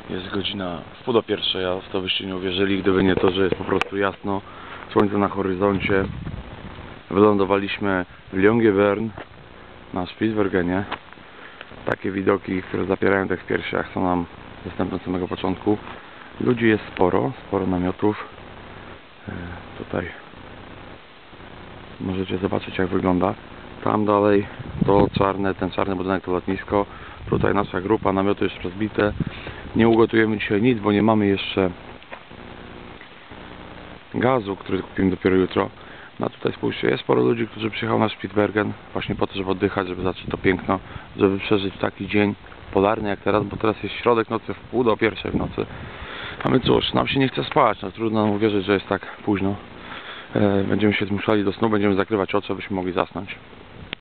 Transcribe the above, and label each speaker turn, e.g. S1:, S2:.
S1: Jest godzina wpół do pierwszej, a w to byście nie uwierzyli, gdyby nie to, że jest po prostu jasno, słońce na horyzoncie. Wylądowaliśmy w Longyearbyen na Spitsbergenie. Takie widoki, które zapierają tak w piersiach, są nam dostępne od samego początku. Ludzi jest sporo namiotów. Tutaj możecie zobaczyć, jak wygląda. Tam dalej to ten czarny budynek to lotnisko. Tutaj nasza grupa, namioty już rozbite. Nie ugotujemy dzisiaj nic, bo nie mamy jeszcze gazu, który kupimy dopiero jutro. No a tutaj spójrzcie, jest sporo ludzi, którzy przyjechało na Spitsbergen właśnie po to, żeby oddychać, żeby zobaczyć to piękno, żeby przeżyć taki dzień polarny jak teraz, bo teraz jest środek nocy, wpół do pierwszej w nocy. A my cóż, nam się nie chce spać, no trudno nam uwierzyć, że jest tak późno. Będziemy się zmuszali do snu, będziemy zakrywać oczy, abyśmy mogli zasnąć.